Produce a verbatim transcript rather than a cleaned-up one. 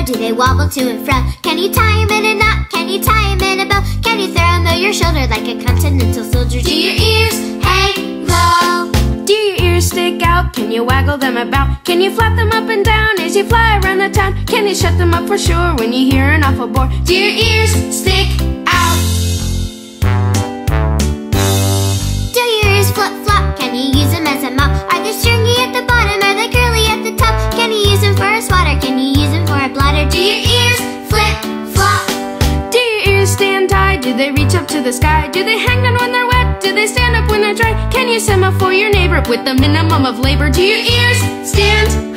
do they wobble to and fro? Can you tie 'em in a knot? Can you tie 'em in a bow? Can you throw 'em over your shoulder like a continental soldier? Do your ears hang low? Do your ears stick out? Can you waggle them about? Can you flap them up and down as you fly around the town? Can you shut them up for sure when you hear an awful bore? Do your ears stick out? Do your ears flip-flop? Can you use them as a mop? Are they stringy at the bottom? Are they curly at the top? Can you use them for a swatter? Can you use them for a blotter? Do your ears flip-flop? Do your ears stand high? Do they reach up to the sky? Do they hang down when they're wet? Do they stand up when they're dry? Can you semaphore your neighbor with the minimum of labor? Do your ears stand